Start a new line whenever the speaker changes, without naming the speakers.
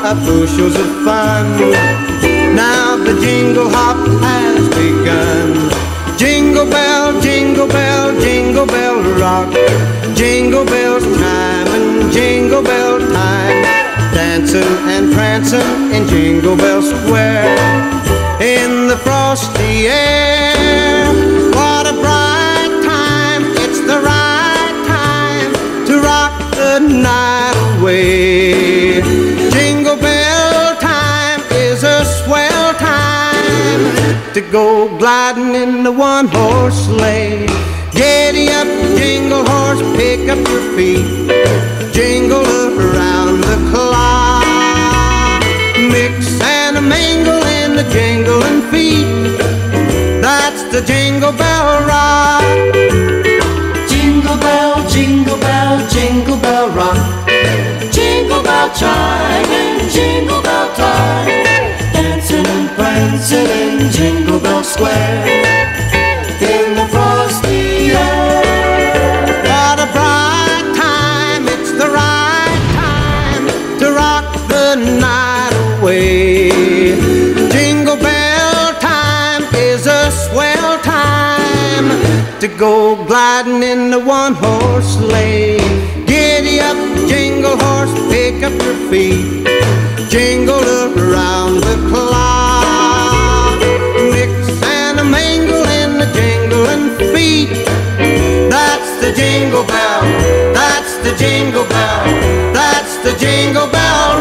bushels of fun. Now the jingle hop has begun. Jingle bell, jingle bell, jingle bell rock. Jingle bells time and jingle bell time. Dancing and prancing in Jingle Bell Square. In the frosty air, what a bright time. It's the right time to rock the night away. Jingle bell time is a swell time to go gliding in the one-horse sleigh. Giddy up, jingle horse, pick up your feet. Jingle around the clock. Mix and a mingle in the jingling feet. That's the Jingle Bell Rock.
Jingle bell, jingle bell, jingle bell rock. Jingle bell chime and jingle bell time. Dancing and prancing in Jingle Bell Square. In the frosty air.
What a bright time, it's the right time to rock the night away. Jingle bell time is a swell time to go gliding in the one-horse sleigh. Giddy up, jingle horse, pick up your feet. Jingle around the clock. Mix and a mingle in the jingling feet. That's the jingle bell, that's the jingle bell, that's the Jingle Bell